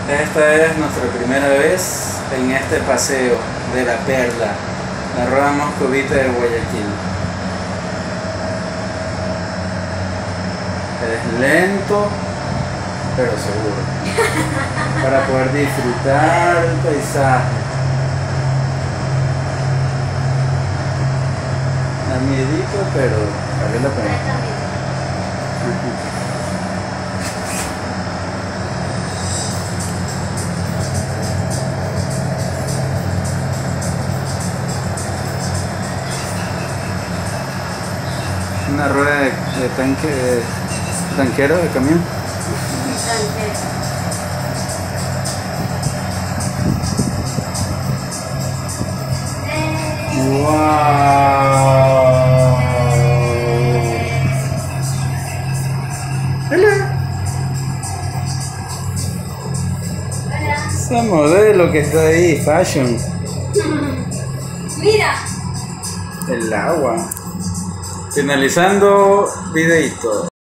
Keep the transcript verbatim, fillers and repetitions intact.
Esta es nuestra primera vez en este paseo de la Perla, la rueda moscovita de Guayaquil. Es lento, pero seguro, para poder disfrutar el paisaje. Da miedito, pero vale la pena. Una rueda de, de tanque, de tanquero, de camión. ¡Wow! ¡Hola! Esa modelo que está ahí, fashion. Mira. El agua. Finalizando videito.